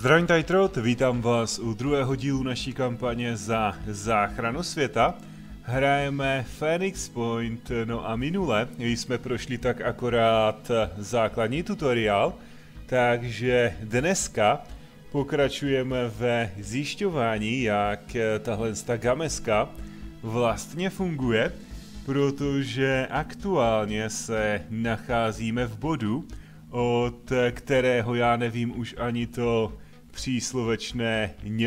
Zdravím Tightroad, vítám vás u druhého dílu naší kampaně za záchranu světa. Hrajeme Phoenix Point, no a minule jsme prošli tak akorát základní tutoriál, takže dneska pokračujeme ve zjišťování, jak tahle gameska vlastně funguje, protože aktuálně se nacházíme v bodu, od kterého já nevím už ani to příslovečné ň.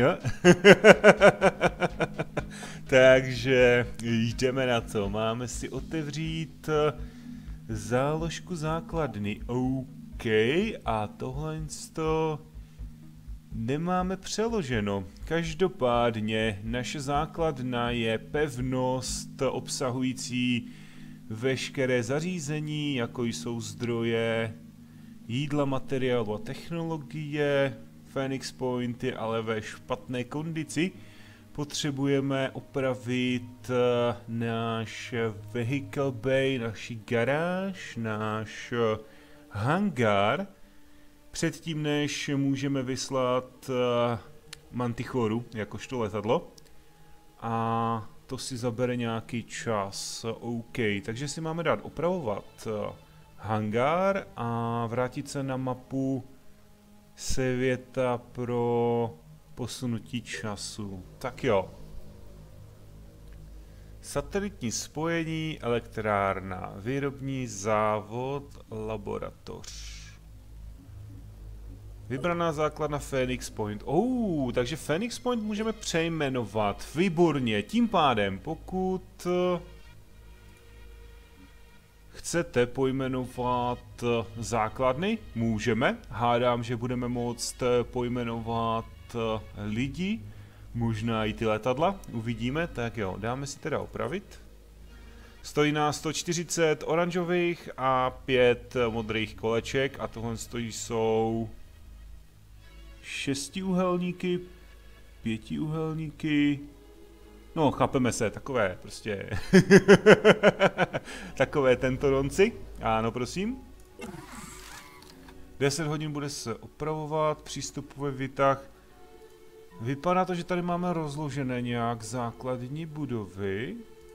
Takže jdeme na to. Máme si otevřít záložku základny. OK, a tohle to nemáme přeloženo. Každopádně naše základna je pevnost obsahující veškeré zařízení, jako jsou zdroje, jídla, materiálu a technologie. Phoenix Point je ale ve špatné kondici. Potřebujeme opravit náš vehicle bay, naši garáž, náš hangár, předtím než můžeme vyslat Mantichoru jakožto letadlo. A to si zabere nějaký čas. OK, takže si máme dát opravovat hangár a vrátit se na mapu světa pro posunutí času. Tak jo. Satelitní spojení, elektrárna, výrobní závod, laboratoř. Vybraná základna Phoenix Point. Takže Phoenix Point můžeme přejmenovat. Výborně. Tím pádem, pokud chcete pojmenovat základny, můžeme. Hádám, že budeme moct pojmenovat lidi, možná i ty letadla. Uvidíme. Tak jo, dáme si teda opravit. Stojí nás 140 oranžových a 5 modrých koleček a tohle jsou 6úhelníky, 5úhelníky. No, chápeme se, takové prostě takové tentoronci. Ano, prosím. 10 hodin bude se opravovat, přístupový výtah. Vypadá to, že tady máme rozložené nějak základní budovy.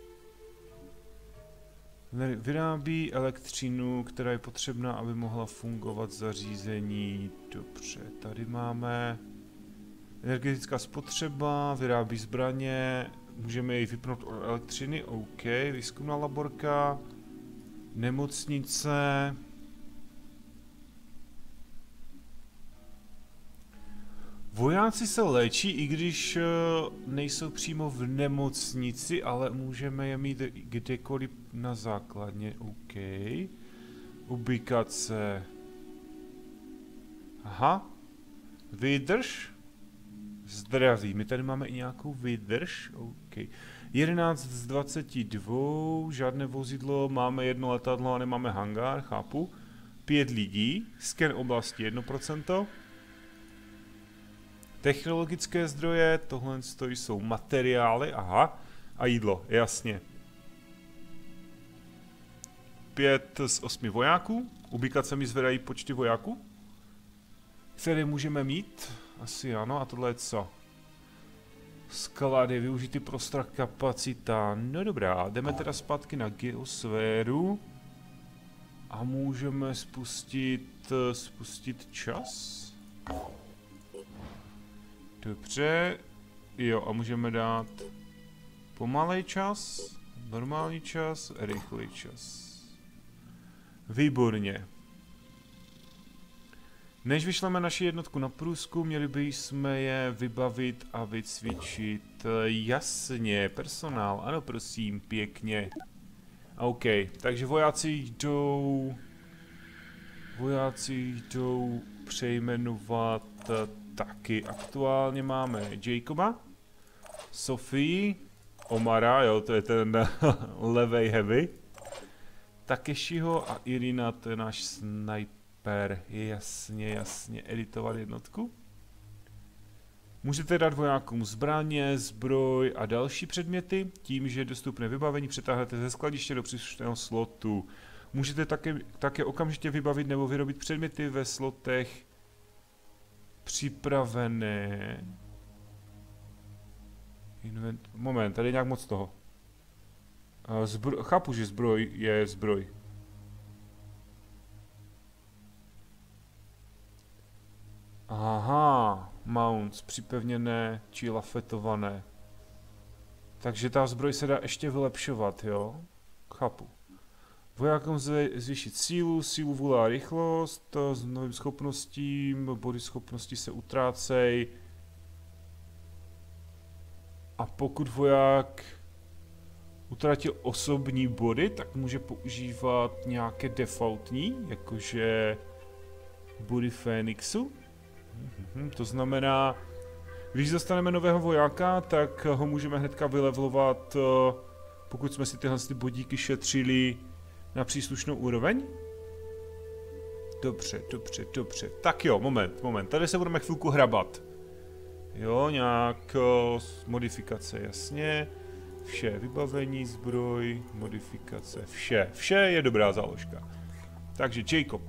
Vyrábí elektřinu, která je potřebná, aby mohla fungovat zařízení. Dobře, tady máme energetická spotřeba, vyrábí zbraně, můžeme ji vypnout od elektřiny, OK, výzkumná laborka, nemocnice. Vojáci se léčí, i když nejsou přímo v nemocnici, ale můžeme je mít kdekoliv na základně, OK. Ubikace. Aha. Výdrž. Zdraví. My tady máme i nějakou výdrž, OK. 11 z 22, žádné vozidlo, máme jedno letadlo a nemáme hangár, chápu. 5 lidí, sken oblasti 1%. Technologické zdroje, tohle jsou materiály, aha, a jídlo, jasně. 5 z 8 vojáků, ubikace mi zvedají počty vojáků, které můžeme mít, asi ano, a tohle je co? Sklady, využitý prostor, kapacita, no dobrá, jdeme teda zpátky na geosféru a můžeme spustit čas. Dobře, jo, a můžeme dát pomalej čas, normální čas, rychlý čas. Výborně. Než vyšleme naši jednotku na průzkum, měli bychom je vybavit a vycvičit. Jasně, personál, ano prosím, pěkně. OK, takže vojáci jdou přejmenovat taky. Aktuálně máme Jacoba, Sofii, Omara, jo, to je ten levej heavy, Takeshiho a Irina, to je náš sniper. Jasně, editovat jednotku. Můžete dát vojákům zbraně, zbroj a další předměty. Tím, že dostupné vybavení přetáhnete ze skladiště do příslušného slotu. Můžete také okamžitě vybavit nebo vyrobit předměty ve slotech Připravené. Moment, tady je nějak moc toho. Chápu, že zbroj je zbroj. Aha, mounts, připevněné či lafetované. Takže ta zbroj se dá ještě vylepšovat, jo? Chápu. Vojákům zvýšit sílu, vůle a rychlost, s novým schopnostím, body schopnosti se utrácej. A pokud voják utratil osobní body, tak může používat nějaké defaultní, jakože body Fénixu. To znamená, když dostaneme nového vojáka, tak ho můžeme hnedka vylevelovat, pokud jsme si tyhle bodíky šetřili na příslušnou úroveň. Dobře. Tak jo, moment. Tady se budeme chvilku hrabat. Jo, nějak modifikace, jasně. Vše, vybavení, zbroj, modifikace, vše. Vše je dobrá záložka. Takže Jacob.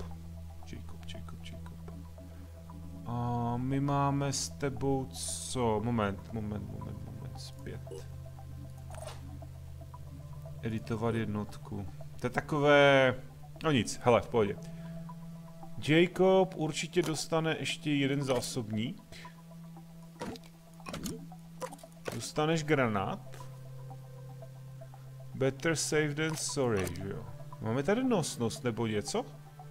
A my máme s tebou co? Moment, zpět. Editovat jednotku. To je takové... No nic, hele, v pohodě. Jacob určitě dostane ještě jeden zásobník. Dostaneš granát. Better safe than sorry, že jo. Máme tady nosnost nebo něco?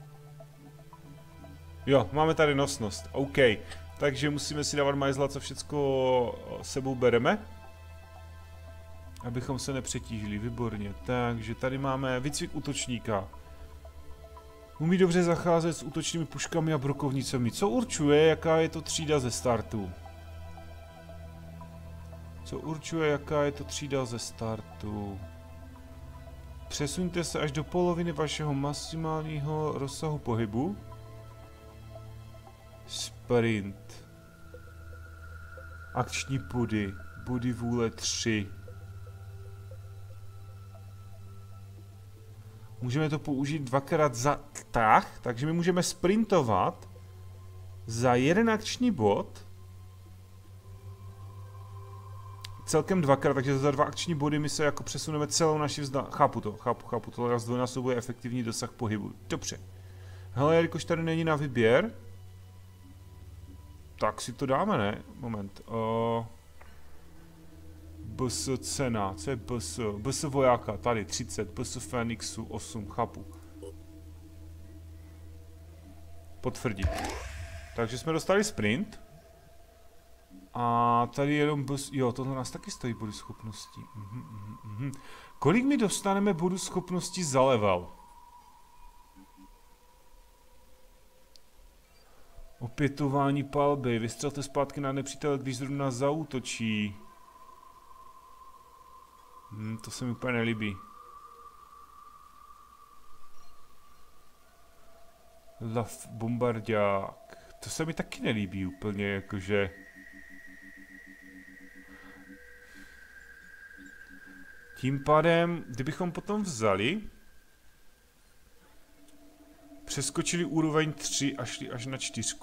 Jo, máme tady nosnost, OK. Takže musíme si dávat majzla, co všecko sebou bereme. Abychom se nepřetížili, výborně. Takže tady máme výcvik útočníka. Umí dobře zacházet s útočnými puškami a brokovnicemi. Co určuje, jaká je to třída ze startu? Přesuňte se až do poloviny vašeho maximálního rozsahu pohybu. Sprint. Akční body. Body vůle 3. Můžeme to použít dvakrát za tah, takže my můžeme sprintovat za jeden akční bod. Celkem dvakrát, takže za 2 akční body my se jako přesuneme celou naši vzdálenost. Chápu, tohle zdvojnásobuje efektivní dosah pohybu. Dobře. Hele, jelikož tady není na výběr, tak si to dáme, ne? Moment. BS cena, co je BS? BS vojáka, tady 30, BS Fénixu 8, chápu. Potvrdit. Takže jsme dostali sprint. A tady jenom BS, jo, tohle nás taky stojí body schopností. Kolik mi dostaneme bodů schopností za level? Opětování palby, vystřelte zpátky na nepřítele, když zrovna zaútočí. To se mi úplně nelíbí. Lav bombardák. To se mi taky nelíbí úplně, jakože... Tím pádem, kdybychom potom vzali... Přeskočili úroveň 3 a šli až na 4.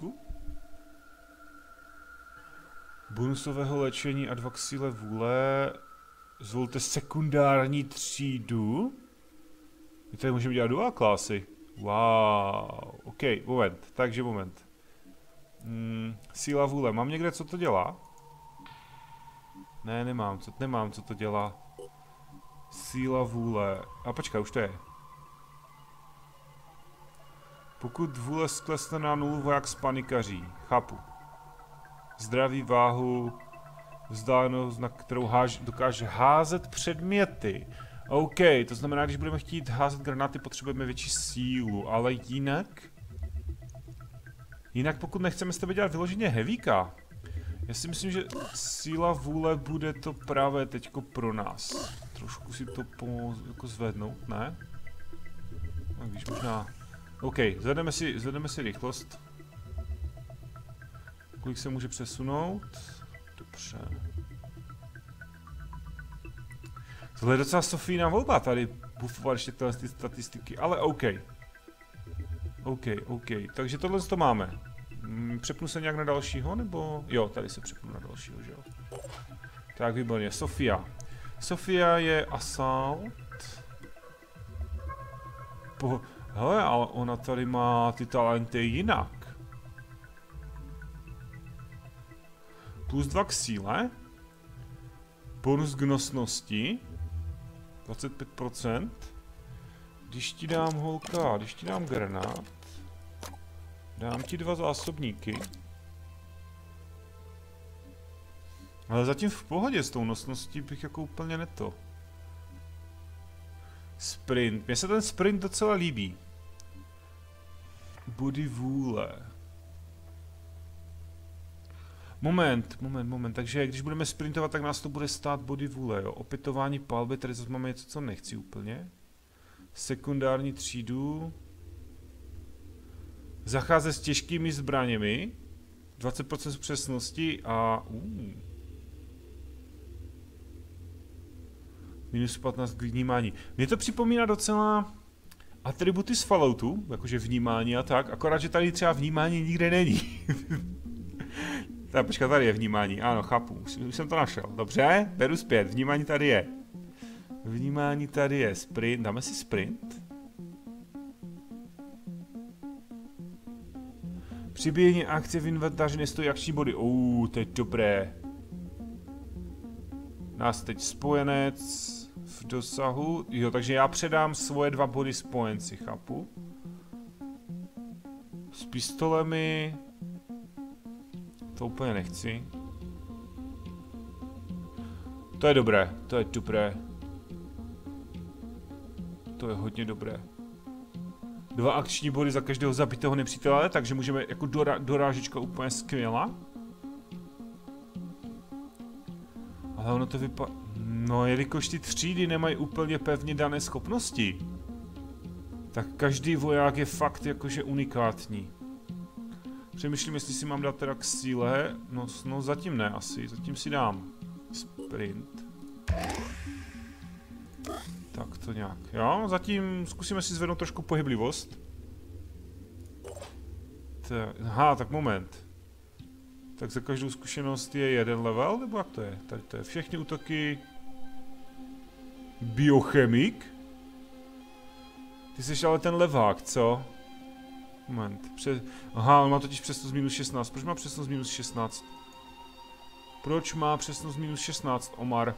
Bonusového léčení a 2 k síle vůle. Zvolte sekundární třídu. My tady můžeme dělat dual klasy. Wow. OK, moment. Takže moment. Síla vůle. Mám někde, co to dělá? Ne, nemám, co to dělá. Síla vůle. A počkej, už to je. Pokud vůle sklesne na 0, voják spanikaří. Chápu. Zdraví, váhu, vzdálenost, na kterou dokáže házet předměty. OK, to znamená, když budeme chtít házet granáty, potřebujeme větší sílu, ale jinak... Jinak pokud nechceme s tebe dělat vyloženě heavyka, já si myslím, že síla vůle bude to právě teďko pro nás. Trošku si to jako zvednout, ne? No, když možná... OK, zvedneme si rychlost. Kolik se může přesunout? Dobře. Tohle je docela Sofína volba tady buffovat ještě tyhle statistiky, ale OK. OK, takže tohle to máme. Přepnu se nějak na dalšího, nebo... Jo, tady se přepnu na dalšího, že jo. Tak, výborně. Sofia. Sofia je assault. Hele, ale ona tady má ty talenty jinak. +2 k síle. Bonus k nosnosti. 25%. Když ti dám holka, když ti dám granát. Dám ti 2 zásobníky. Ale zatím v pohodě s tou nosností bych jako úplně neto. Sprint. Mně se ten sprint docela líbí. Body vůle. Moment. Takže když budeme sprintovat, tak nás to bude stát body vůle, jo. Opětování palby, tady zase máme něco, co nechci úplně. Sekundární třídu. Zacházet s těžkými zbraněmi. 20% přesnosti a... -15 k vnímání. Mně to připomíná docela atributy z Falloutu, jakože vnímání a tak, akorát, že tady třeba vnímání nikde není. Tak počkat, tady je vnímání, ano, chápu, už jsem to našel. Dobře, beru zpět, vnímání tady je. Vnímání tady je, sprint, dáme si sprint. Přibíjení akce v inventáři nestojí akční body, to je dobré. Nás teď spojenec v dosahu, jo, takže já předám svoje 2 body spojenci, chápu. S pistolemi... To úplně nechci. To je dobré, to je dobré. To je hodně dobré. 2 akční body za každého zabitého nepřítele, takže můžeme jako dorážečka úplně skvělá. Ale ono to vypadá... No, jelikož ty třídy nemají úplně pevně dané schopnosti, tak každý voják je fakt jakože unikátní. Přemýšlím, jestli si mám dát teda k síle. No zatím ne asi, zatím si dám sprint. Tak to nějak, jo, zatím zkusíme si zvednout trošku pohyblivost. Aha, tak moment. Tak za každou zkušenost je 1 level, nebo jak to je? Tady to je všechny útoky. Biochemik. Ty jsi ale ten levák, co? Moment. Aha, on má totiž přesnost -16. Proč má přesnost -16? Proč má přesnost -16, Omar?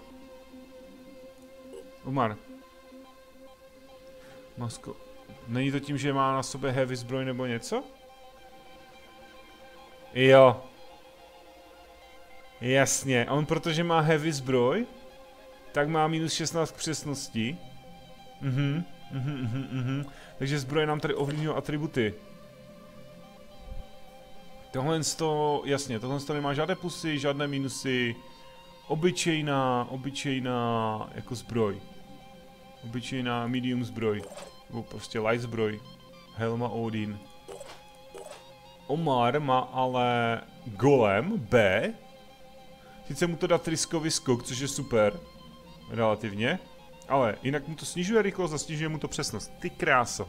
Omar. Masko. Není to tím, že má na sobě heavy zbroj nebo něco? Jo. Jasně, on protože má heavy zbroj, tak má -16 k přesnosti. Takže zbroje nám tady ovlivňují atributy. Tohle jasně, tohle nemá žádné plusy, žádné minusy. Obyčejná jako zbroj. Obyčejná medium zbroj. Nebo prostě light zbroj. Helma Odin. Omar má ale golem B. Sice mu to dá tryskový skok, což je super. Relativně. Ale jinak mu to snižuje rychlost a snižuje mu to přesnost. Ty kráso.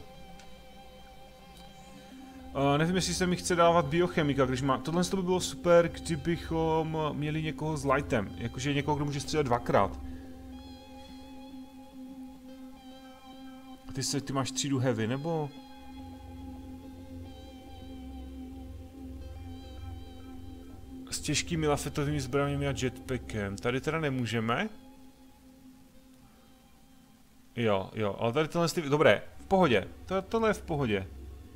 Nevím, jestli se mi chce dávat biochemika, když má... Tohle by bylo super, kdybychom měli někoho s lightem. Jakože někoho, kdo může střílet 2krát. Ty máš třídu heavy, nebo... S těžkými lafetovými zbraněmi a jetpackem. Tady teda nemůžeme. Jo, ale tady tohle... Dobré, v pohodě. Tohle je v pohodě.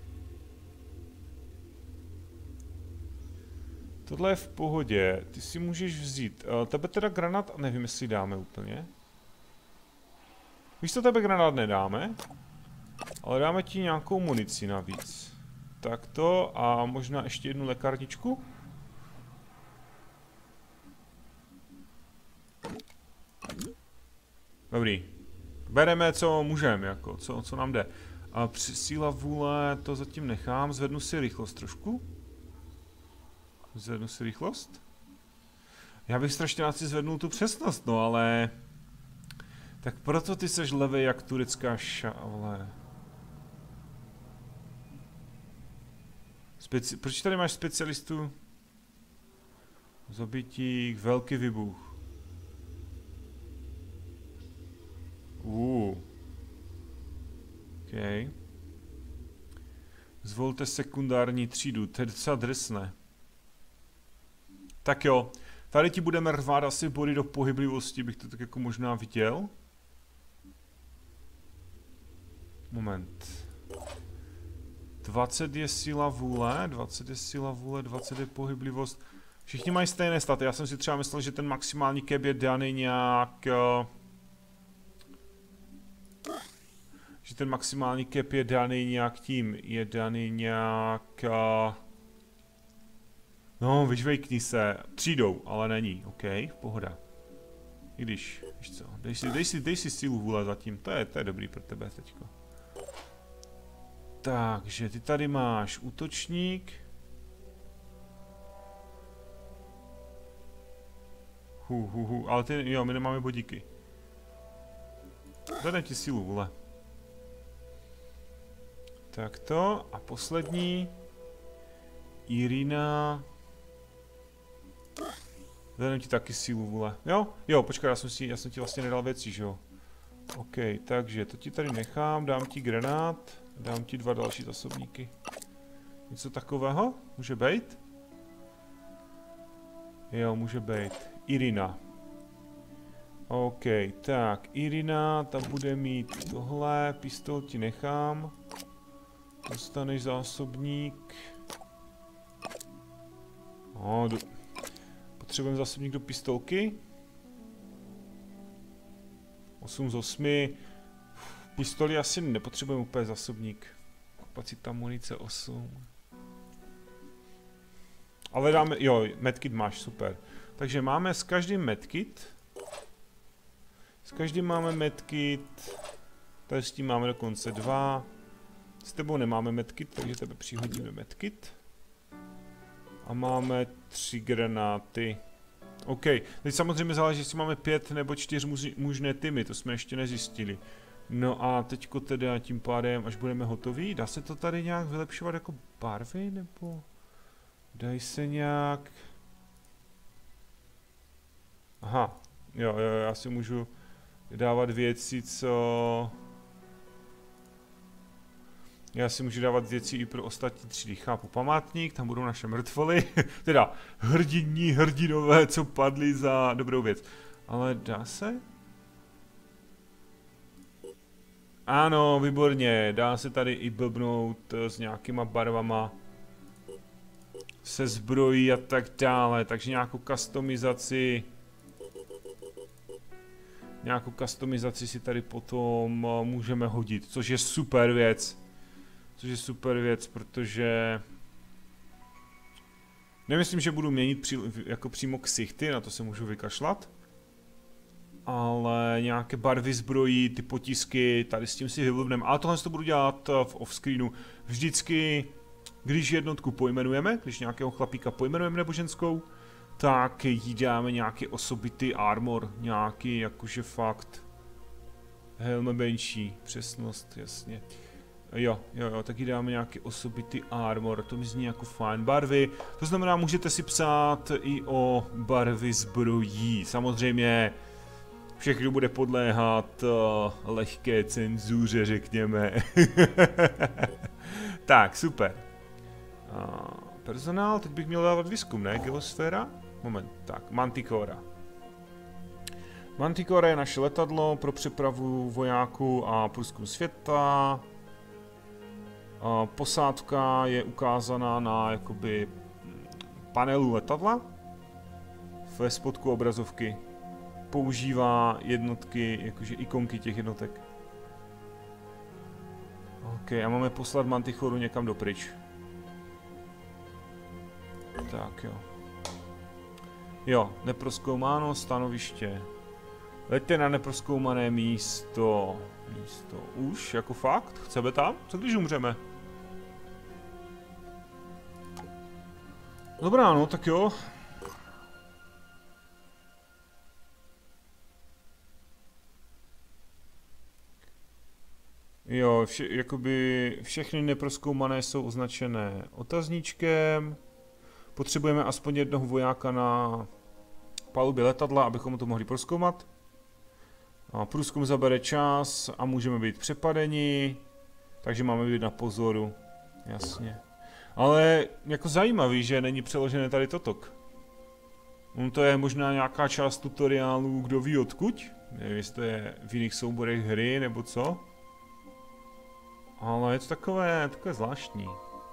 Tohle je v pohodě, ty si můžeš vzít, tebe teda granát, nevím jestli dáme úplně. Víš co, tebe granát nedáme, ale dáme ti nějakou munici navíc. Takto a možná ještě 1 lékárničku. Dobrý. Bereme co můžeme, jako, co nám jde. A síla vůle to zatím nechám, zvednu si rychlost trošku. Zvednu si rychlost. Já bych strašně rád si zvednul tu přesnost, no ale... Tak proto ty seš levej jak turecká šavle. Proč tady máš specialistu? Zabitík, velký výbuch. OK. Zvolte sekundární třídu, to je docela drsné. Tak jo, tady ti budeme rvát asi body do pohyblivosti, bych to tak jako možná viděl. Moment. 20 je síla vůle, 20 je síla vůle, 20 je pohyblivost. Všichni mají stejné staty, já jsem si třeba myslel, že ten maximální cap je daný nějak... že ten maximální cap je daný nějak tím, je daný nějak... no, vyžvejkni se, třídou, ale není, OK, pohoda. I když, víš co, dej si sílu vůle zatím, to je dobrý pro tebe teďko. Takže ty tady máš útočník. Ale ty, jo, my nemáme bodíky. Zadám ti sílu vůle. Takto, a poslední. Irina. Zadám ti taky sílu vůle. Jo, počkej, já jsem ti vlastně nedal věcí, že jo. OK, takže to ti tady nechám, dám ti granát, dám ti 2 další zásobníky. Něco takového? Může být? Jo, může být. Irina. OK, tak, Irina, ta bude mít tohle, pistol ti nechám. Dostaneš zásobník. Potřebujeme zásobník do pistolky. 8 z 8. Pistoli asi nepotřebujeme úplně zásobník. Kapacita munice 8. Ale dáme, jo, medkit máš, super. Takže máme s každým medkit. S každým máme medkit. Tady s tím máme dokonce 2. S tebou nemáme medkit, takže tebe přihodíme medkit. A máme 3 granáty. OK, teď samozřejmě záleží, jestli máme 5 nebo 4 možné týmy, to jsme ještě nezjistili. No a teďko teda tím pádem, až budeme hotoví, dá se to tady nějak vylepšovat jako barvy, nebo dají se nějak... Aha, jo, já si můžu dávat věci, co... Já si můžu dávat věci i pro ostatní třídy. Chápu, památník, tam budou naše mrtvoly, teda hrdinové, co padli za dobrou věc. Ale dá se? Ano, výborně, dá se tady i blbnout s nějakýma barvama, se zbrojí a tak dále, takže nějakou customizaci si tady potom můžeme hodit, což je super věc. Protože nemyslím, že budu měnit jako přímo ksichty, na to se můžu vykašlat. Ale nějaké barvy zbrojí, ty potisky, tady s tím si vyblbneme. Ale tohle to budu dělat v offscreenu. Vždycky, když jednotku pojmenujeme, když nějakého chlapíka pojmenujeme nebo ženskou, tak jí dáme nějaký osobitý armor, nějaký jakože fakt helm menší, přesnost, jasně. Jo, taky dáme nějaký osobitý armor, to mi zní jako fajn barvy, to znamená, můžete si psát i o barvy zbrojí, samozřejmě všechno bude podléhat lehké cenzuře, řekněme. Tak, super. Personál, teď bych měl dávat výzkum, ne? Geosféra? Moment, tak, Manticora. Manticora je naše letadlo pro přepravu vojáků a průzkum světa. Posádka je ukázaná na jakoby panelu letadla. Ve spodku obrazovky používá jednotky, jakože ikonky těch jednotek. OK, a máme poslat Manticoru někam dopryč. Tak jo. Jo, neprozkoumáno stanoviště. Leďte na neprozkoumané místo. Už, jako fakt? Chceme tam? Co když umřeme? Dobrá, no, tak jo. Jo, jakoby všechny neprozkoumané jsou označené otazníčkem. Potřebujeme aspoň jednoho vojáka na palubě letadla, abychom to mohli prozkoumat. A průzkum zabere čas a můžeme být přepadeni. Takže máme být na pozoru. Jasně. Ale jako zajímavý, že není přeložené tady totok. To je možná nějaká část tutoriálu, kdo ví odkud. Nevím, jestli to je v jiných souborech hry nebo co. Ale je to takové zvláštní.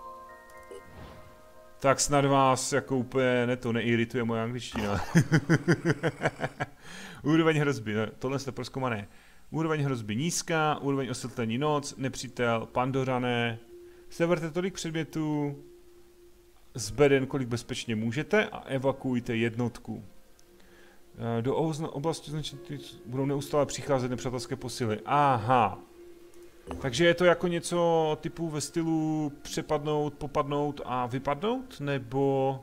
Tak snad vás jako úplně neirituje moje angličtina. Úroveň hrozby, tohle jste prozkoumané. Úroveň hrozby nízká, úroveň osvětlení noc, nepřítel, pandořané. Seberte tolik předmětů z beden, kolik bezpečně můžete a evakuujte jednotku. Do oblasti budou neustále přicházet nepřátelské posily. Aha. Takže je to jako něco typu ve stylu přepadnout, popadnout a vypadnout? Nebo...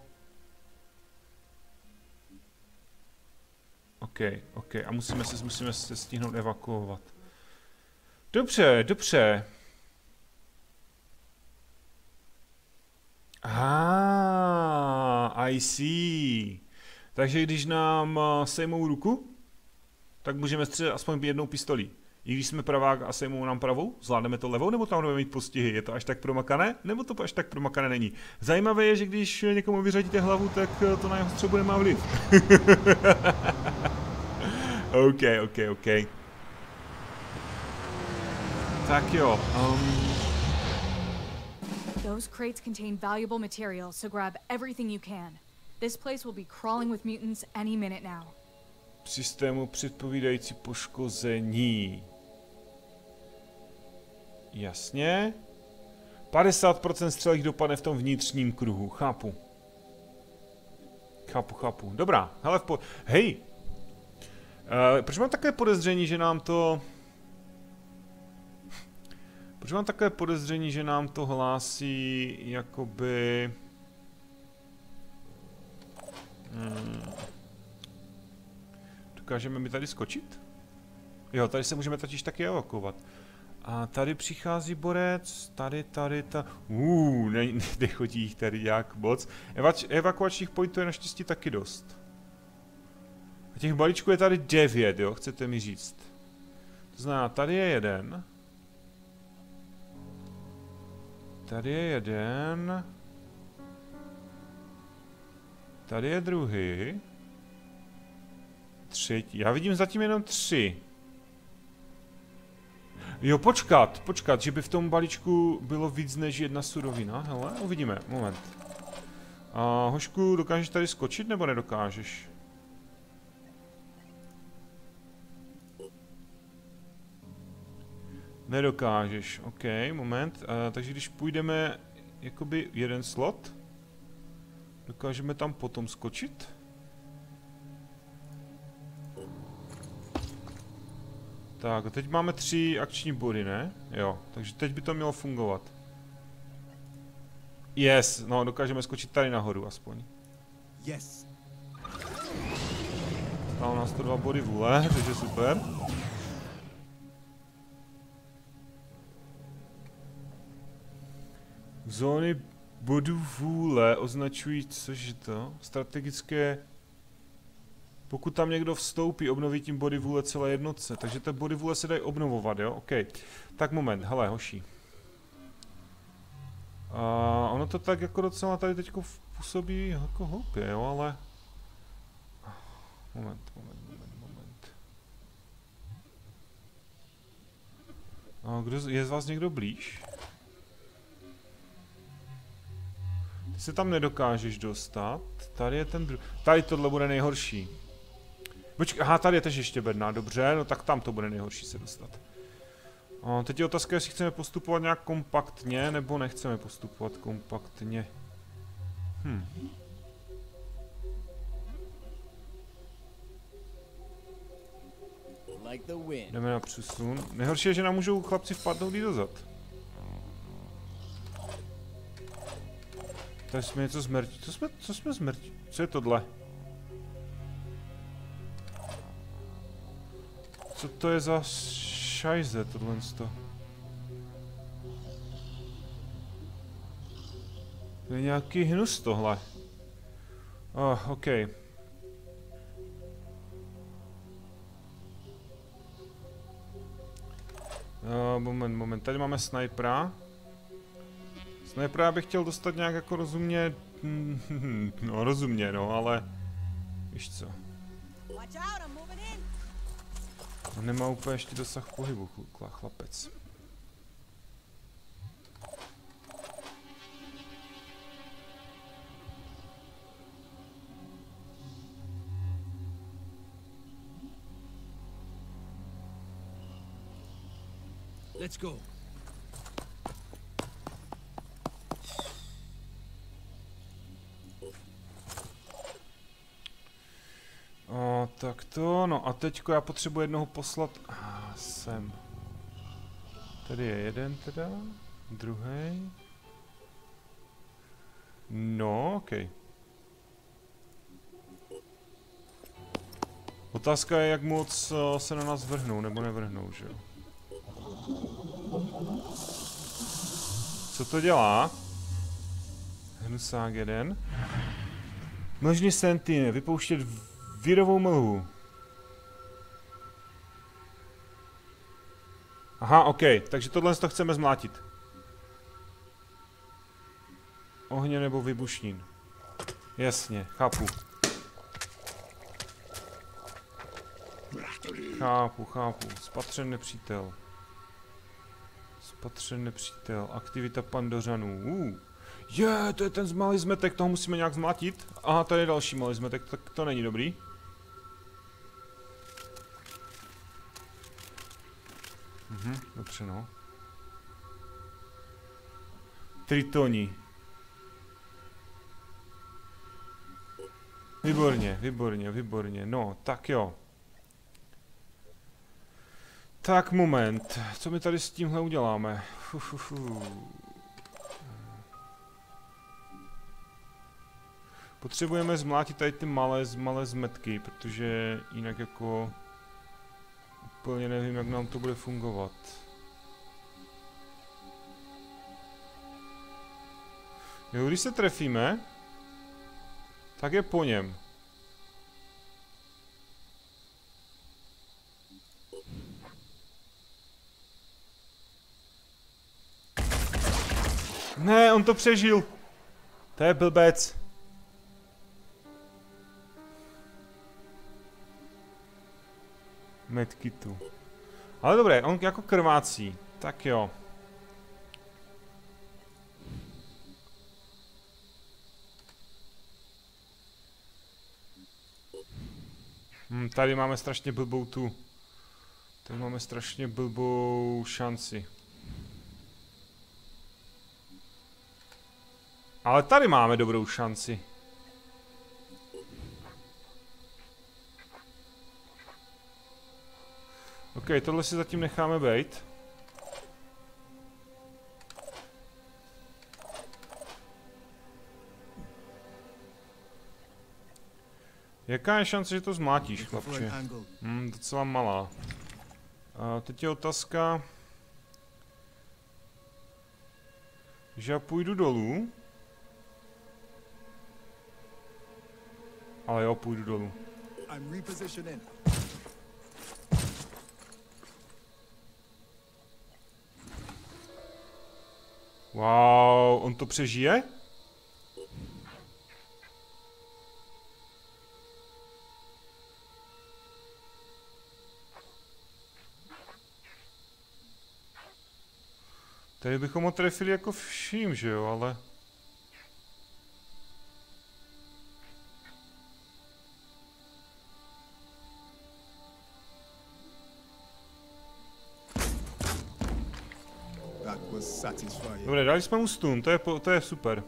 OK. A musíme se stihnout evakuovat. Dobře. I see. Takže když nám sejmou ruku, tak můžeme střílet aspoň jednou pistolí. I když jsme pravák a sejmou nám pravou, zvládneme to levou, nebo tam budeme mít postihy? Je to až tak promakané? Nebo to až tak promakané není? Zajímavé je, že když někomu vyřadíte hlavu, tak to na jeho střebu nemá vliv. OK. Tak jo. Those crates contain valuable materials, so grab everything you can. This place will be crawling with mutants any minute now. Systému předpovídající poškození. Jasně. 50% střelek dopadne v tom vnitřním kruhu. Chápu. Dobrá. Hele, hej! Proč mám takové podezření, že nám to... Proč mám takové podezření, že nám to hlásí jakoby... Dokážeme mi tady skočit? Jo, tady se můžeme totiž taky evakuovat. A tady přichází borec, tady. Nechodí jich tady jak moc. Evakuačních pointů je naštěstí taky dost. A těch balíčků je tady 9, jo, chcete mi říct. To znamená, tady je jeden. Tady je jeden. Tady je druhý. Třetí. Já vidím zatím jenom 3. Jo, počkat, že by v tom balíčku bylo víc než jedna surovina. Hele, uvidíme, moment. A hošku, dokážeš tady skočit, nebo nedokážeš? Nedokážeš, OK, moment. Takže když půjdeme jakoby jeden slot, dokážeme tam potom skočit? Tak, a teď máme 3 akční body, ne? Jo, takže teď by to mělo fungovat. Yes, no, dokážeme skočit tady nahoru aspoň. Yes. Stále nás to 2 body vůle, takže super. Zóny bodů vůle označují, což to? Strategické... Pokud tam někdo vstoupí, obnoví tím body vůle celé jednotce. Takže ty body vůle se dají obnovovat, jo? OK. Tak moment, hele, hoši. Ono to tak jako docela tady teďko působí jako hloupě, jo, ale... Moment. Je z vás někdo blíž? Ty se tam nedokážeš dostat. Tady je ten druhý. Tady tohle bude nejhorší. Počkej, aha, tady je tež ještě bedna, dobře, no tak tam to bude nejhorší se dostat. Teď je otázka, jestli chceme postupovat nějak kompaktně, nebo nechceme postupovat kompaktně. Jdeme na přesun. Nejhorší je, že nám můžou chlapci vpadnout i dozad. Tady jsme něco zmrtí. Co jsme zmrtí? Co je tohle? Co to je za šajze, tohle? To je nějaký hnus tohle. OK. Moment, tady máme snajpera. Snajpera bych chtěl dostat nějak jako rozumně... no rozumně, no, ale... Víš co? On nemá úplně ještě dosah pohybu, chlapec. Let's go. Tak to, no a teďko já potřebuji jednoho poslat sem. Tady je jeden teda, druhý. No, OK. Otázka je, jak moc se na nás vrhnou, nebo nevrhnou, že jo? Co to dělá? Hnusák jeden. Mlžný sentine, vypouštět virovou mlhu. Aha, OK, takže tohle to chceme zmlátit. Ohně nebo vybušnin. Jasně, chápu. Chápu. Spatřen nepřítel. Spatřen nepřítel. Aktivita Pandořanů. To je ten malý zmetek, toho musíme nějak zmlátit. Aha, tady je další malý zmetek, tak to není dobrý. Dobře no. Tritoni. Výborně. No, tak jo. Tak moment, co my tady s tímhle uděláme? Potřebujeme zmlátit tady ty malé zmetky, protože jinak jako úplně nevím, jak nám to bude fungovat. Jo, když se trefíme, tak je po něm. Ne, on to přežil. To je blbec. Medkitu. Ale dobré, on jako krvácí. Tak jo. Tady máme strašně blbou tu. Tady máme strašně blbou šanci. Ale tady máme dobrou šanci. OK, tohle si zatím necháme bejt. Jaká je šance, že to zmlátíš, chlapče? Docela malá. Teď je otázka... Že já půjdu dolů. Ale jo, půjdu dolů. Wow, on to přežije? Tady bychom ho trefili jako vším, že jo, ale... Dobré, dali jsme mu stun, to je super.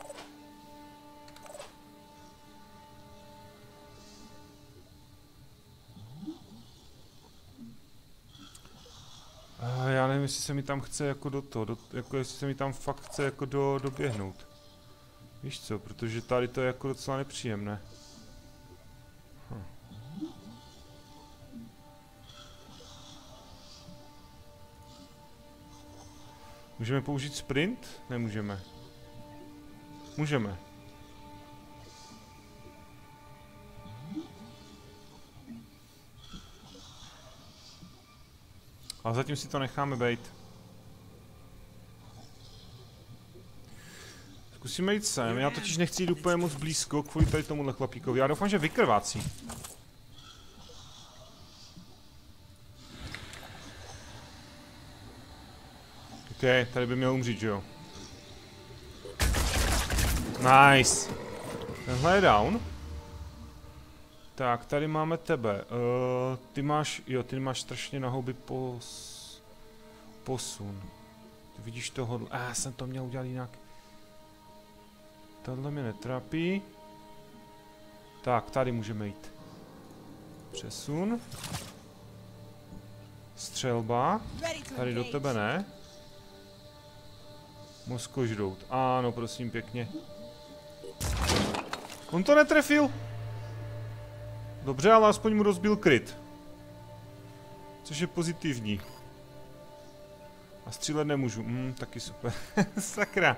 Já nevím, jestli se mi tam chce jako jako jestli se mi tam fakt chce jako doběhnout. Víš co, protože tady to je jako docela nepříjemné. Můžeme použít sprint? Nemůžeme. Můžeme. Ale zatím si to necháme bejt. Zkusíme jít sem, já totiž nechci jít úplně moc blízko kvůli tady tomuhle chlapíkovi. Já doufám, že vykrvácí. OK, tady by měl umřít, že jo? Nice. Tenhle je down. Tak, tady máme tebe. Ty máš strašně na houby posun. Ty vidíš tohle. Já jsem to měl udělat jinak. Tohle mě netrápí. Tak, tady můžeme jít. Přesun. Střelba. Tady do tebe ne. Mozkožrout. Ano, prosím, pěkně. On to netrefil. Dobře, ale aspoň mu rozbil kryt. Což je pozitivní. A střílet nemůžu. Taky super. Sakra.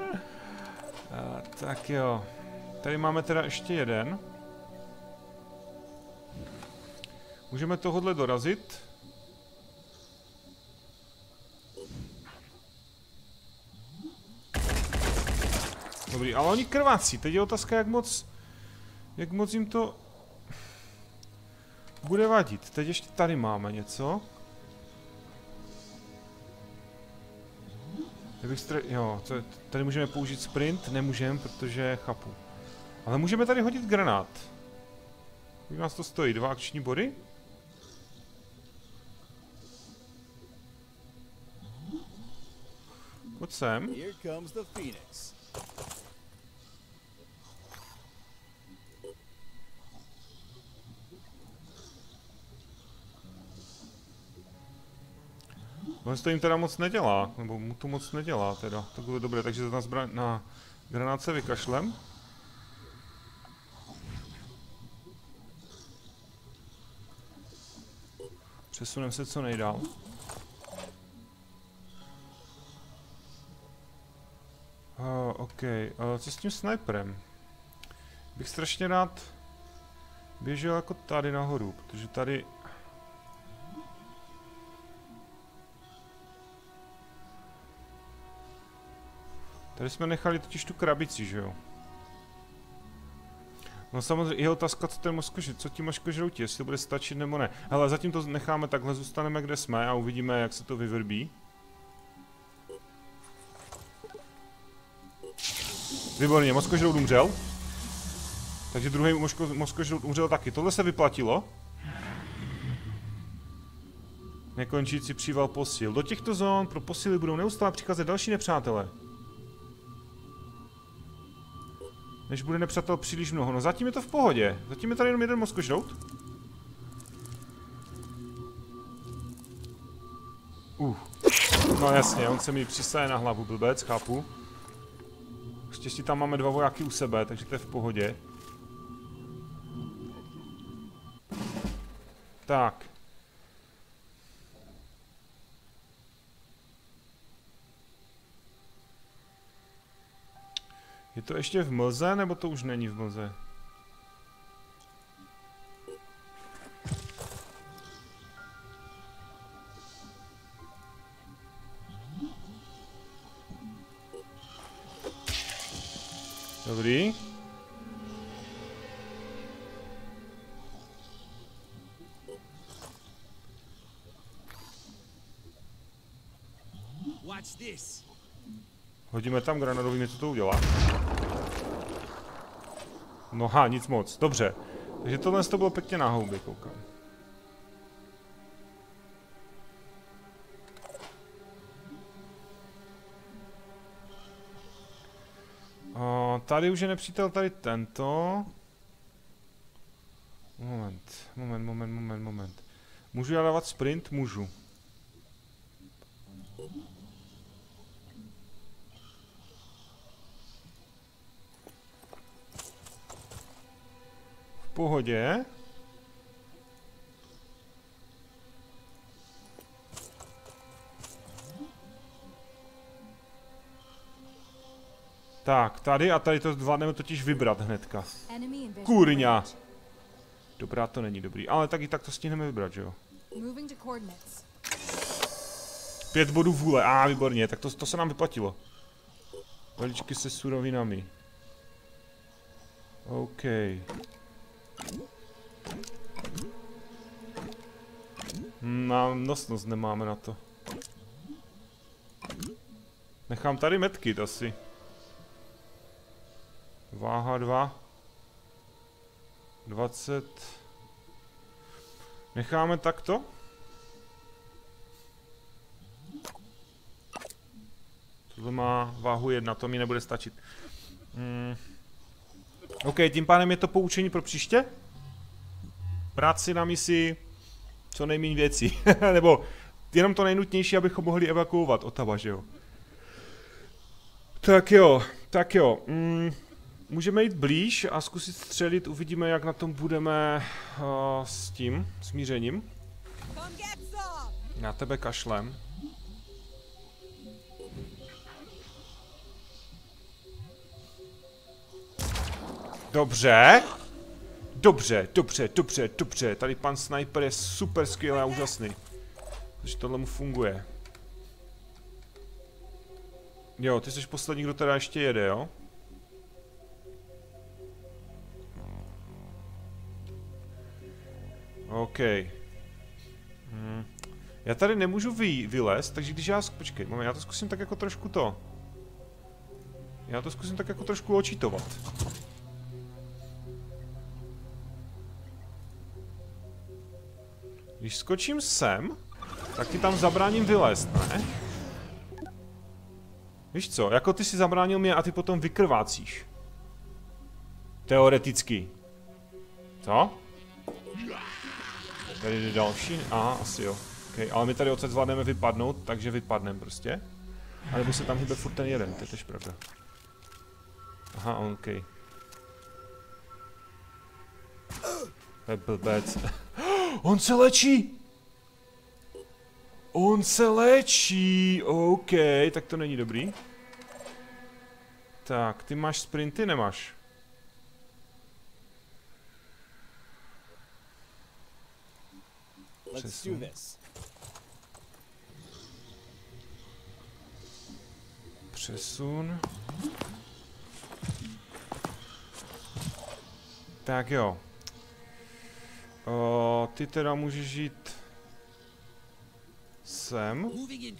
Tak jo. Tady máme teda ještě jeden. Můžeme tohodle dorazit. Dobrý, ale oni krvácí. Teď je otázka, jak moc jim to bude vadit. Teď ještě tady máme něco. Jo, tady můžeme použít sprint, nemůžeme, protože chápu. Ale můžeme tady hodit granát. Kolik nás to stojí? 2 akční body? Pojď sem. On to jim teda moc nedělá, nebo mu to moc nedělá teda, to bylo dobré, takže na granát se vykašlem. Přesuneme se co nejdál. OK, co s tím sniperem? Bych strašně rád běžel jako tady nahoru, protože tady... Tady jsme nechali totiž tu krabici, že jo? No samozřejmě je otázka, co ti mozkožrouti, jestli to bude stačit nebo ne. Hele, zatím to necháme takhle, zůstaneme kde jsme a uvidíme, jak se to vyvrbí. Výborně, mozkožrout umřel. Takže druhý mozkožrout umřel taky. Tohle se vyplatilo. Nekončící příval posil. Do těchto zón pro posily budou neustále přicházet další nepřátelé. Než bude nepřátel příliš mnoho. No zatím je to v pohodě. Zatím je tady jenom jeden mozkožrout. No jasně, on se mi přisaje na hlavu, blbec, chápu. Štěstí tam máme 2 vojáky u sebe, takže to je v pohodě. Tak. Je to ještě v mlze, nebo to už není v mlze? Dobrý. Watch this. Hodíme tam granadový, co to udělá. Noha, nic moc. Dobře. Takže tohle to bylo pěkně na houby, koukám. Tady už je nepřítel, tady tento. Moment. Můžu já dávat sprint? Můžu. V pohodě. Tak, tady a tady to zvládneme totiž vybrat hnedka. Enemy invasion. Kurňa. Dobrá, to není dobrý, ale tak i tak to stihneme vybrat, že jo? Moving to coordinates. 5 bodů vůle, výborně, tak to se nám vyplatilo. Valičky se surovinami. OK. Nosnost nemáme na to. Nechám tady medkit asi. Váha 2. 20. Necháme takto? Tohle má váhu 1, to mi nebude stačit. OK, tím pádem je to poučení pro příště. Brát si na misi co nejméně věcí. Nebo jenom to nejnutnější, abychom mohli evakuovat Ottawa, že jo? Tak jo. Můžeme jít blíž a zkusit střelit, uvidíme, jak na tom budeme s tím smířením. Na tebe kašlem. Dobře. Dobře. Tady pan sniper je super skvělý a úžasný. Takže tohle mu funguje. Jo, ty jsi poslední, kdo teda ještě jede, jo? OK. Já tady nemůžu vylézt, takže když já... Počkej, moment, já to zkusím tak jako trošku to. Já to zkusím tak jako trošku očítovat. Když skočím sem, tak ti tam zabráním vylézt, ne? Víš co, jako ty si zabránil mě a ty potom vykrvácíš. Teoreticky. Co? Tady jde další? Aha, asi jo. Okay, ale my tady odsaď zvládneme vypadnout, takže vypadneme prostě. A nebo se tam hýbe furt ten jeden, to je tež pravda. Aha, OK. To je blbec. On se léčí! On se léčí! OK, tak to není dobrý. Tak, ty máš sprinty, nemáš? Přesun. Přesun. Tak jo. Ty teda můžeš jít sem.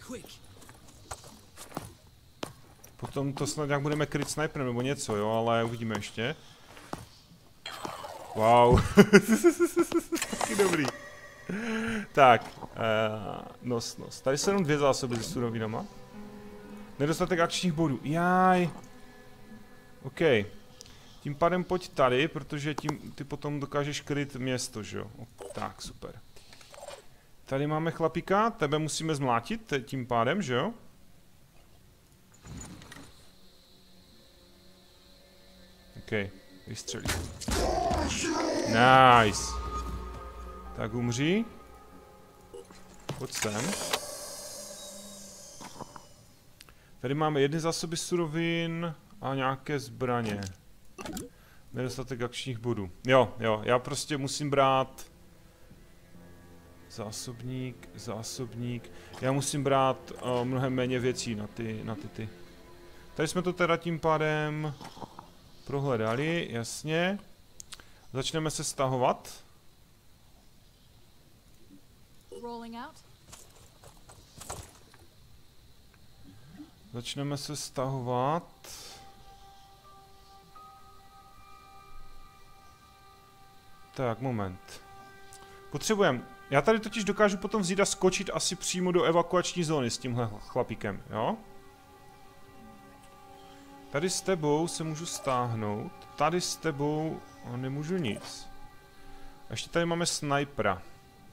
Potom to snad nějak budeme kryt sniperem nebo něco, jo, ale uvidíme ještě. Wow. Taky dobrý. Tak, nosnost. Tady jsou jenom 2 zásoby se surovinama. Nedostatek akčních bodů. Jaj. OK. Tím pádem pojď tady, protože tím ty potom dokážeš kryt město, že jo? Tak, super. Tady máme chlapíka, tebe musíme zmlátit tím pádem, že jo? OK, vystřelí. Nice. Tak umří. Pojď sem. Tady máme 1 zásoby surovin a nějaké zbraně. Nedostatek akčních bodů. Jo, já prostě musím brát zásobník. Já musím brát mnohem méně věcí na ty. Tady jsme to teda tím pádem prohledali, jasně. Začneme se stahovat. Začneme se stahovat. Tak, moment. Potřebujeme. Já tady totiž dokážu potom vzít a skočit asi přímo do evakuační zóny s tímhle chlapíkem, jo? Tady s tebou se můžu stáhnout. Tady s tebou nemůžu nic. A ještě tady máme snipera.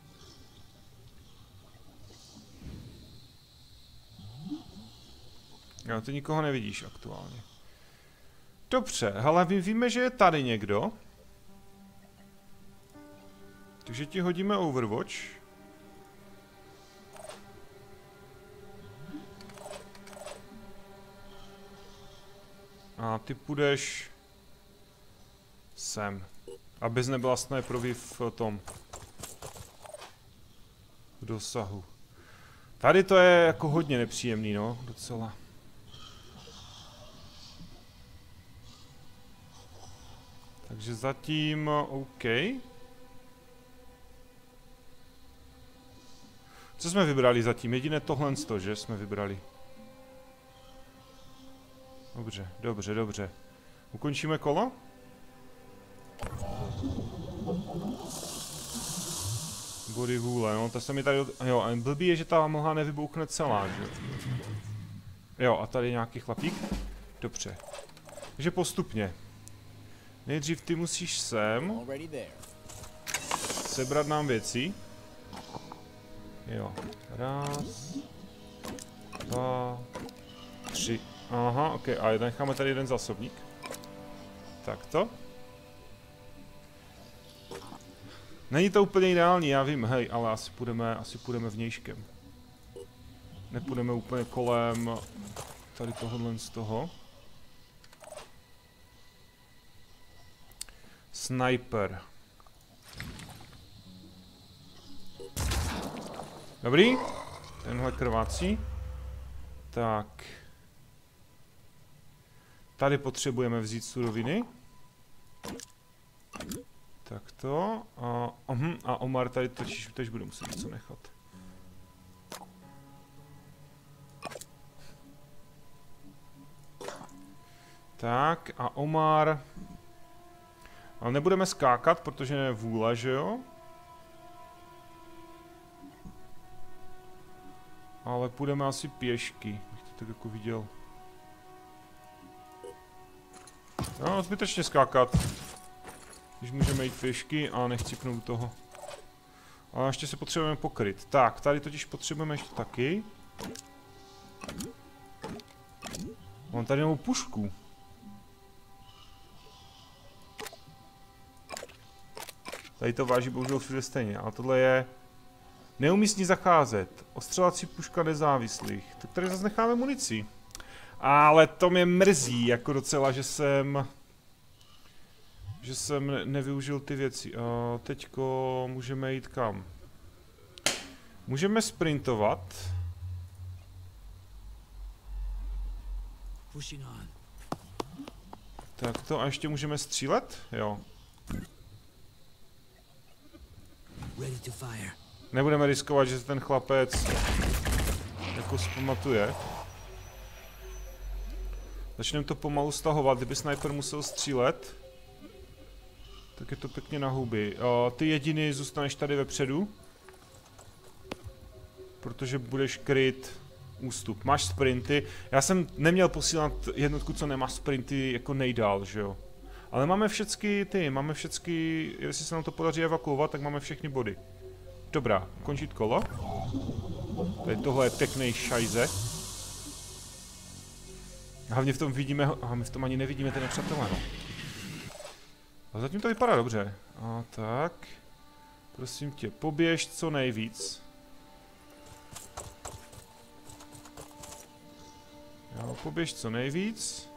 Jo, ty nikoho nevidíš aktuálně. Dobře, ale víme, že je tady někdo. Takže ti hodíme Overwatch. A ty půjdeš sem. Abys nebyla sniperovi v tom v dosahu. Tady to je jako hodně nepříjemný, no, docela. Takže zatím OK. Co jsme vybrali zatím? Jediné tohle, že jsme vybrali. Dobře, dobře, dobře. Ukončíme kolo? Body vůle, no, to se mi tady... Jo, a blbý je, že ta mlha nevybouchne celá, že? Jo, a tady nějaký chlapík? Dobře. Takže postupně. Nejdřív ty musíš sem. Sebrat nám věci. Jo. Raz. 2. 3. Aha, ok. A necháme tady jeden zásobník. Takto. Není to úplně ideální, já vím, hej, ale asi půjdeme vnějškem. Nepůjdeme úplně kolem tady tohohle z toho. Sniper. Dobrý. Tenhle krvácí. Tak. Tady potřebujeme vzít suroviny. Takto. A Omar tady točíš, teď budu muset něco nechat. Tak a Omar... Ale nebudeme skákat, protože je vůle, že jo? Ale půjdeme asi pěšky, bych to tak jako viděl. No, zbytečně skákat. Když můžeme jít pěšky a nechcipnout toho. Ale ještě se potřebujeme pokryt. Tak, tady totiž potřebujeme ještě taky. Mám tady novou pušku. Tady to váží bohužel všude stejně, ale tohle je... Neumí s ní zacházet. Ostřelací puška nezávislých. Tak tady zase necháme munici. Ale to mě mrzí, jako docela, že jsem nevyužil ty věci. A teďko můžeme jít kam? Můžeme sprintovat. Tak to a ještě můžeme střílet? Jo. Nebudeme riskovat, že se ten chlapec jako zpamatuje. Začneme to pomalu stahovat, kdyby sniper musel střílet. Tak je to pěkně na huby. Ty jediný zůstaneš tady vepředu. Protože budeš kryt ústup. Máš sprinty. Já jsem neměl posílat jednotku, co nemá sprinty jako nejdál, že jo. Ale máme všechny jestli se nám to podaří evakuovat, tak máme všechny body. Dobrá, končit kolo. Tady tohle je pěkný šajze. Hlavně v tom vidíme, a my v tom ani nevidíme ty nepřátelé, no. A zatím to vypadá dobře. A tak. Prosím tě, poběž co nejvíc. Jo, poběž co nejvíc.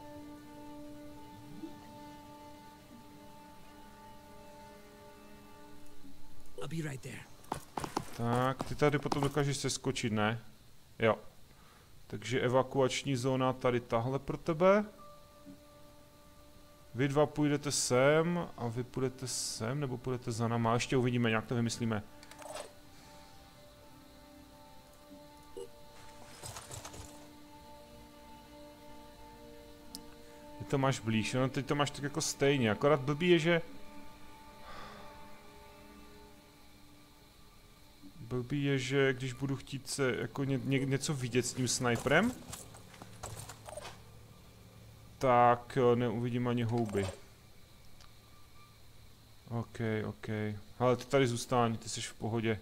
Tak, ty tady potom dokážeš seskočit, ne? Jo. Takže evakuační zóna tady tahle pro tebe. Vy dva půjdete sem a vy půjdete sem, nebo půjdete za náma. Ještě uvidíme, nějak to vymyslíme. Ty to máš blíž, no teď to máš tak jako stejně, akorát blbý je, že... Blbý je, že když budu chtít se jako něco vidět s tím sniperem, tak neuvidím ani houby. OK. Ale ty tady zůstaň, ty jsi v pohodě.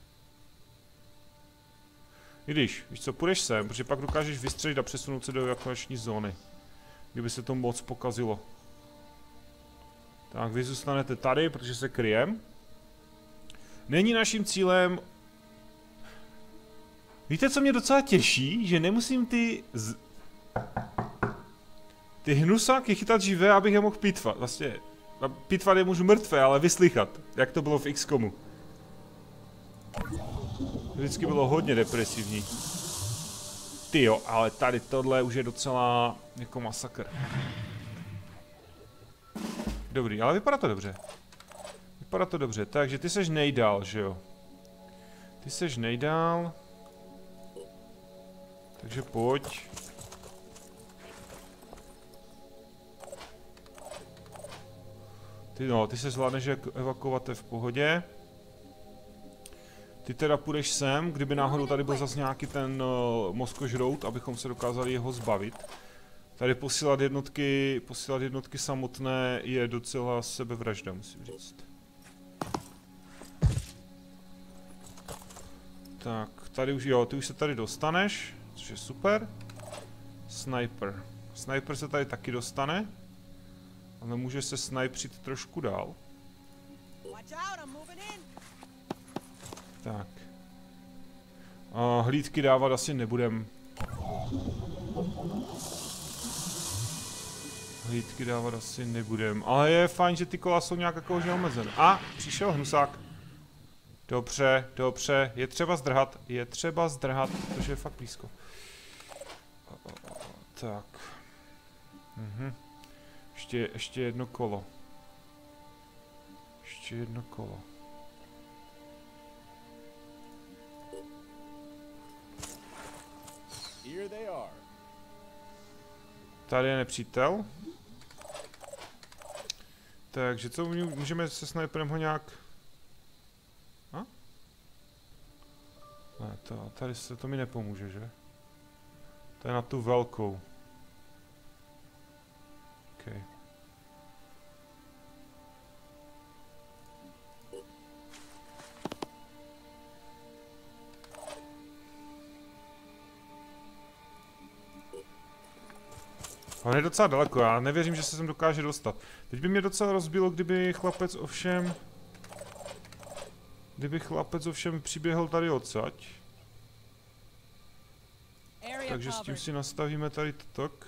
I když, víš co, půjdeš sem, protože pak dokážeš vystřelit a přesunout se do evakuační zóny. Kdyby se to moc pokazilo. Tak, vy zůstanete tady, protože se kryjem. Není naším cílem... Víte, co mě docela těší? Že nemusím Ty hnusáky chytat živé, abych je mohl pitvat. Vlastně, pitvat je můžu mrtvé, ale vyslychat. Jak to bylo v XCOMu. Vždycky bylo hodně depresivní. Tyjo, ale tady tohle už je docela jako masakr. Dobrý, ale vypadá to dobře. Vypadá to dobře, takže ty seš nejdál, že jo? Ty seš nejdál. Takže pojď. Ty se zvládneš evakuovat, to je v pohodě. Ty teda půjdeš sem, kdyby náhodou tady byl zase nějaký ten mozkožrout, abychom se dokázali jeho zbavit. Tady posílat jednotky samotné je docela sebevražda, musím říct. Tak, tady už, jo, ty už se tady dostaneš, což je super. Sniper. Sniper se tady taky dostane, ale může se snipřit trošku dál. Tak. Hlídky dávat asi nebudem. Ale je fajn, že ty kola jsou nějak jakože omezené. A, přišel hnusák. Dobře, dobře, je třeba zdrhat, protože je fakt blízko. Tak. Ještě jedno kolo. Tady je nepřítel. Takže co, můžeme se sniperem ho nějak... Ne, tady se to mi nepomůže, že? To je na tu velkou. Okay. On je docela daleko, já nevěřím, že se sem dokáže dostat. Teď by mě docela rozbilo, kdyby chlapec ovšem přiběhl tady odsaď. Takže s tím si nastavíme tady to tak.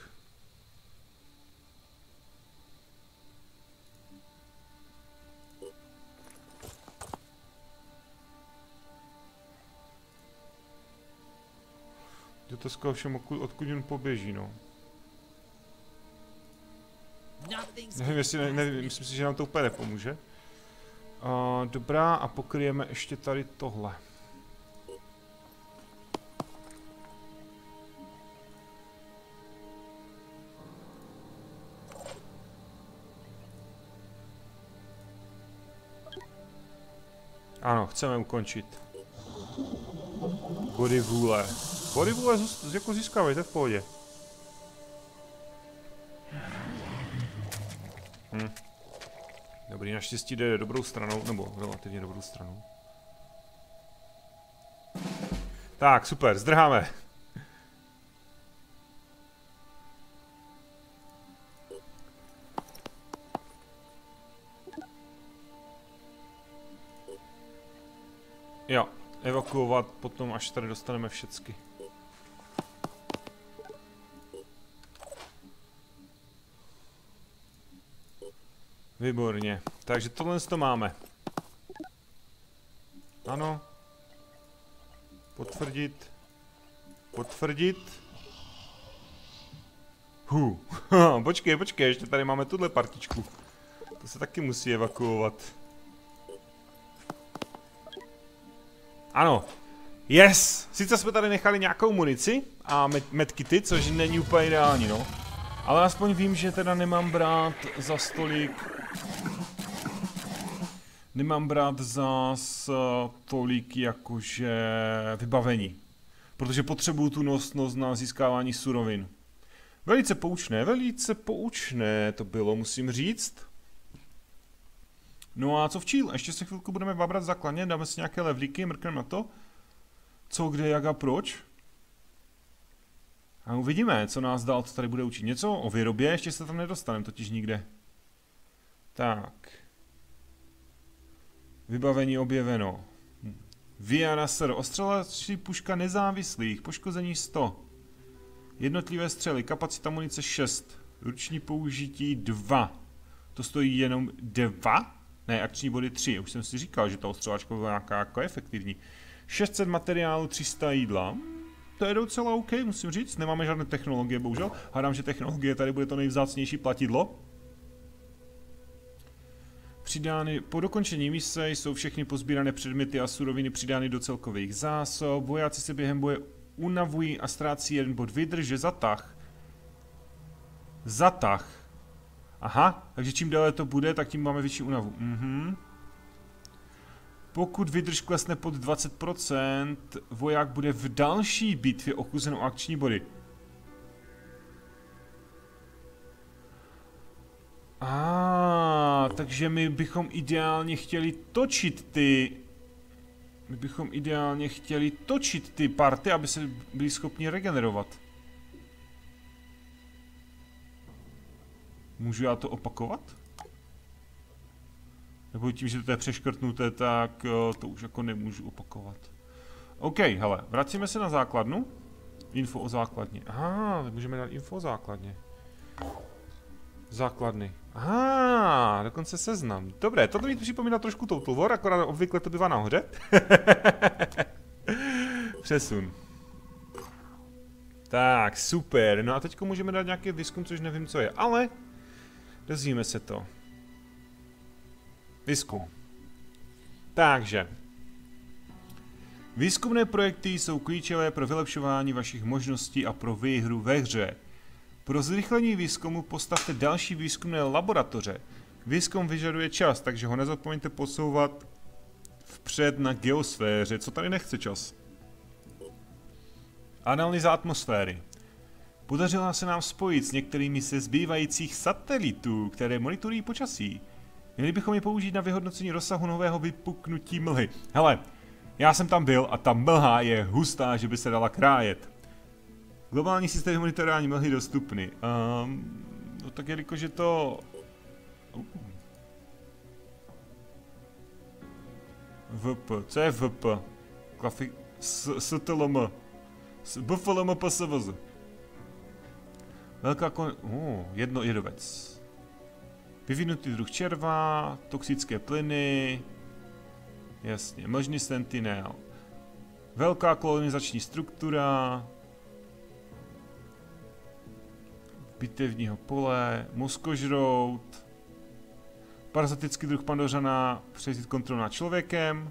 Otázka ovšem, odkud on poběží, no. Nevím, jestli nevím, myslím si, že nám to úplně nepomůže. Dobrá, a pokryjeme ještě tady tohle. Ano, chceme ukončit. Body vůle. Body vůle jako získávejte v pohodě. Dobrý, naštěstí jde dobrou stranou, nebo relativně dobrou stranou. Tak, super, zdrháme. Jo, evakuovat potom, až tady dostaneme všecky. Výborně. Takže tohle to máme. Ano. Potvrdit. Potvrdit. Počkej, ještě tady máme tuhle partičku. To se taky musí evakuovat. Ano. Yes! Sice jsme tady nechali nějakou munici a medkity, což není úplně ideální, no. Ale aspoň vím, že teda nemám brát za stolik... Nemám brát zas tolik jakože vybavení. Protože potřebuju tu nosnost na získávání surovin. Velice poučné to bylo, musím říct. No a co včíl? Ještě se chvilku budeme babrat základně, dáme si nějaké levlíky, mrkneme na to. Co, kde, jak a proč. A uvidíme, co nás dál, co tady bude učit. Něco o výrobě, ještě se tam nedostaneme totiž nikde. Tak. Vybavení objeveno. Vianasr, ostřelací puška nezávislých, poškození 100. Jednotlivé střely, kapacita munice 6. Ruční použití 2. To stojí jenom 2? Ne, akční body 3. Už jsem si říkal, že ta ostřelačka byla nějaká jako efektivní. 600 materiálu, 300 jídla. To je docela OK, musím říct. Nemáme žádné technologie, bohužel. Hádám, že technologie tady bude to nejvzácnější platidlo. Přidány po dokončení mise jsou všechny pozbírané předměty a suroviny přidány do celkových zásob. Vojáci se během boje unavují a ztrácí 1 bod výdrže. Zatah. Zatah. Aha, takže čím déle to bude, tak tím máme větší únavu. Pokud výdrž klesne pod 20%, voják bude v další bitvě ochuzen o akční body. Takže my bychom ideálně chtěli točit ty... party, aby se byli schopni regenerovat. Můžu já to opakovat? Nebo tím, že to je přeškrtnuté, tak to už jako nemůžu opakovat. OK, hele, vracíme se na základnu. Info o základně. Tak můžeme dát info o základně. Základny. Dokonce seznam. Dobré, toto mi připomíná trošku Total War, akorát obvykle to bývá nahoře. Přesun. Tak, super. No a teďko můžeme dát nějaký výzkum, což nevím, co je, ale dozvíme se to. Výzkum. Takže. Výzkumné projekty jsou klíčové pro vylepšování vašich možností a pro výhru ve hře. Pro zrychlení výzkumu postavte další výzkumné laboratoře. Výzkum vyžaduje čas, takže ho nezapomeňte posouvat vpřed na geosféře. Co tady nechce čas? Analýza atmosféry. Podařilo se nám spojit s některými ze zbývajících satelitů, které monitorují počasí. Měli bychom je použít na vyhodnocení rozsahu nového vypuknutí mlhy. Hele, já jsem tam byl a ta mlha je hustá, že by se dala krájet. Globální systém monitorování mlhy dostupný. No tak jelikož je to... VP. Co je VP? STLM. BFLM PSVZ. Velká jedno jedovec. Vyvinutý druh červa, toxické plyny. Jasně, možný sentinel. Velká kolonizační struktura. Bitevního pole, mozkožrout. Parazitický druh pandořana, převzít kontrolu nad člověkem.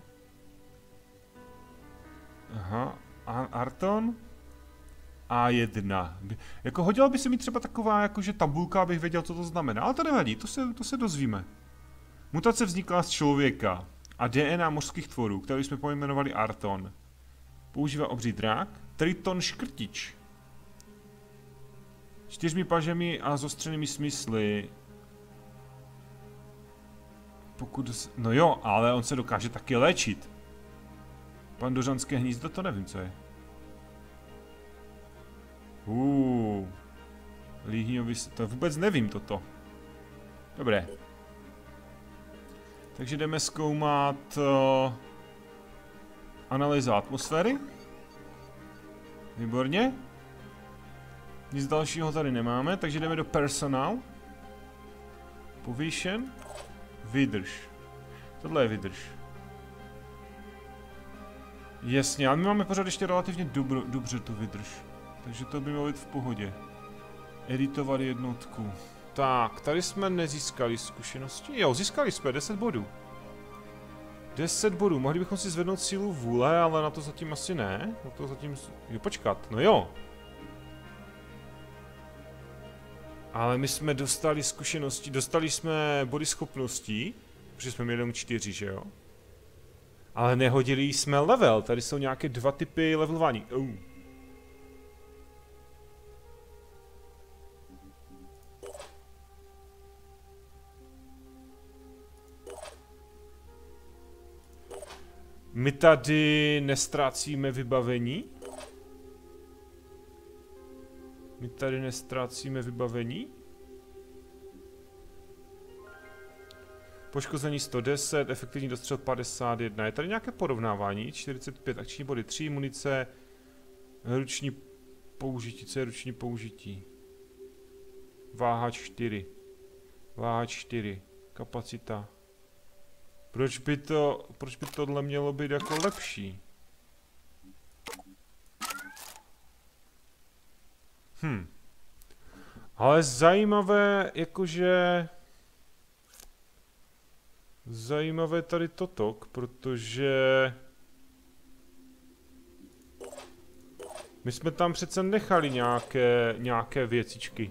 Aha, Arton. A1. Jako hodila by se mi třeba taková jakože tabulka, abych věděl, co to znamená, ale to nevadí, to se dozvíme. Mutace vznikla z člověka a DNA mořských tvorů, který jsme pojmenovali Arton. Používá obří drak, Triton škrtič. 4 pažemi a zostřenými smysly. Pokud... No jo, ale on se dokáže taky léčit. Pandořanské hnízdo, to nevím, co je. Líhňový... To vůbec nevím toto. Dobré. Takže jdeme zkoumat... analýza atmosféry. Výborně. Nic dalšího tady nemáme, takže jdeme do personál. Povýšen. Vydrž. Tohle je vydrž. Jasně, ale my máme pořád ještě relativně dobře tu vydrž. Takže to by mělo být v pohodě. Editovat jednotku. Tak, tady jsme nezískali zkušenosti. Jo, získali jsme 10 bodů. 10 bodů, mohli bychom si zvednout sílu vůle, ale na to zatím asi ne. Na to zatím... Jo, počkat, no jo. Ale my jsme dostali zkušenosti, dostali jsme body schopností, protože jsme měli jenom 4, že jo? Ale nehodili jsme level, tady jsou nějaké 2 typy levelování. My tady nestrácíme vybavení? My tady nestrácíme vybavení? Poškození 110, efektivní dostřel 51. Je tady nějaké porovnávání? 45, akční body 3, munice, ruční použití. Co je ruční použití? Váha 4. Váha 4. Kapacita. Proč by tohle mělo být jako lepší? Ale zajímavé, jakože... Zajímavé tady toto, protože... My jsme tam přece nechali nějaké věcičky.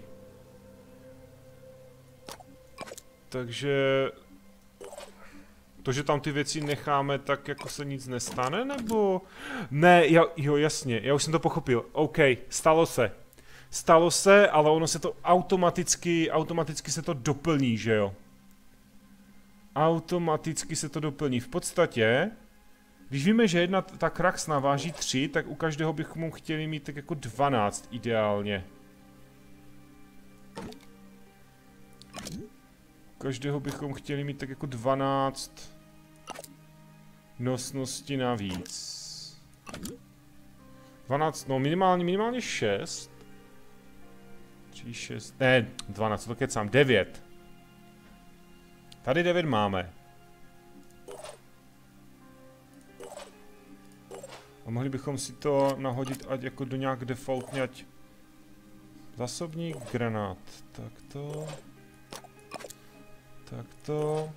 Takže... To, že tam ty věci necháme, tak jako se nic nestane, nebo... Ne, jo, jasně, já už jsem to pochopil. OK, stalo se. Stalo se, ale ono se to automaticky se to doplní, že jo? Automaticky se to doplní. V podstatě, když víme, že jedna ta kraxna váží 3, tak u každého bychom chtěli mít tak jako 12 ideálně. U každého bychom chtěli mít tak jako 12 nosnosti navíc. 12, no minimálně 6. 3, 6, ne, 12, to kecám, 9. Tady 9 máme. A mohli bychom si to nahodit ať jako do nějak defaultně, ať... Zásobník, granát. Takto. Takto.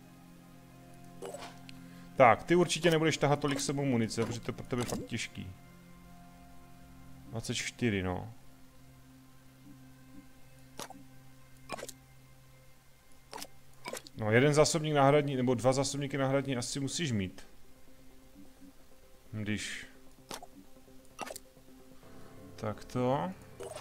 Tak, ty určitě nebudeš tahat tolik sebou munice, protože to je pro tebe fakt těžký. 24, no. No, jeden zásobník náhradní, nebo 2 zásobníky náhradní asi musíš mít. Když... Takto.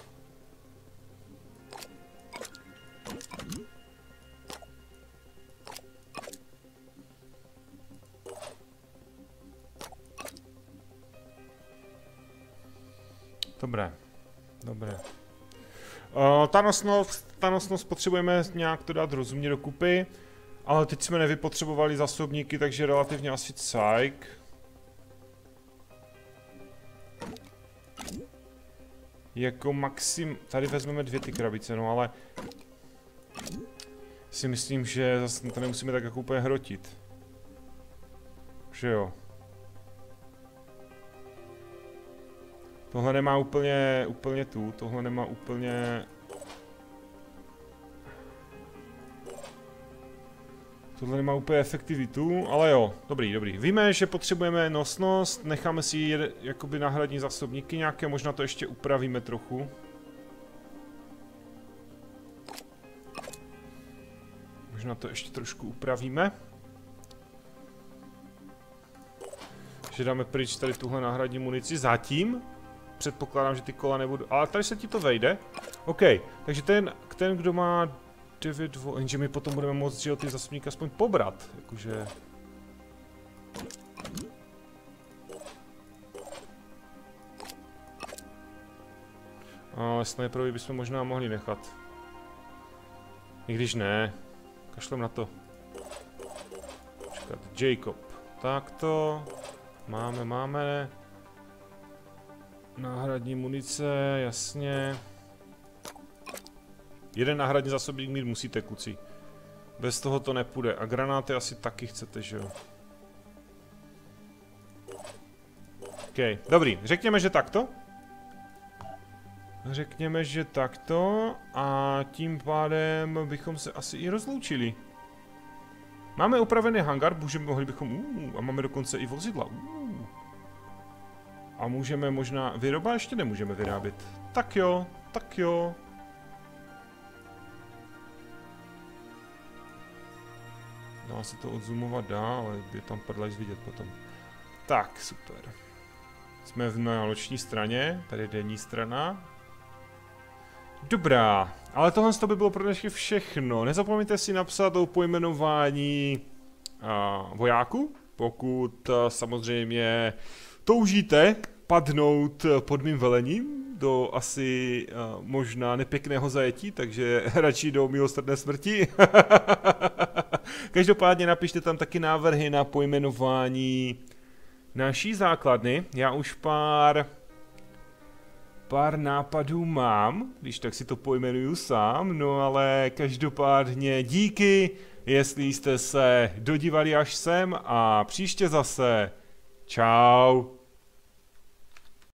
Dobré. Dobré. Ta nosnost potřebujeme nějak to dát rozumně dokupy. Ale teď jsme nevypotřebovali zásobníky, takže relativně asi cajk. Jako maxim... Tady vezmeme 2 ty krabice, no ale... Si myslím, že zase to nemusíme tak jako úplně hrotit. Že jo. Tohle nemá úplně tohle nemá úplně... Tohle nemá úplně efektivitu, ale jo, dobrý. Víme, že potřebujeme nosnost, necháme si jakoby náhradní zásobníky nějaké, možná to ještě upravíme trochu. Možná to ještě trošku upravíme. Že dáme pryč tady tuhle náhradní munici zatím. Předpokládám, že ty kola nebudou, ale tady se ti to vejde. OK, takže ten kdo má 9 volt, jenže my potom budeme moct, že ty zásobníky aspoň pobrat, jakože... Ale sniperovi bychom možná mohli nechat. I když ne, kašlem na to. Počkat, Jacob. Takto. Máme. Náhradní munice, jasně. Jeden náhradní zásobník mít musíte, kluci. Bez toho to nepůjde. A granáty asi taky chcete, že jo? OK, dobrý. Řekněme, že takto. A tím pádem bychom se asi i rozloučili. Máme upravený hangar, mohli bychom... a máme dokonce i vozidla. A můžeme možná... Výroba ještě nemůžeme vyrábět. Tak jo. Dá se to odzoomovat dál, ale je tam prdlač vidět potom. Tak, super. Jsme na noční straně, tady je denní strana. Dobrá, ale tohle by bylo pro dnešky všechno. Nezapomeňte si napsat o pojmenování vojáků, pokud samozřejmě toužíte padnout pod mým velením do asi možná nepěkného zajetí, takže radši do milosrdné smrti. Každopádně napište tam taky návrhy na pojmenování naší základny. Já už pár Pár nápadů mám, když tak si to pojmenuju sám, no ale každopádně díky, jestli jste se dodívali až sem a příště zase. Čau.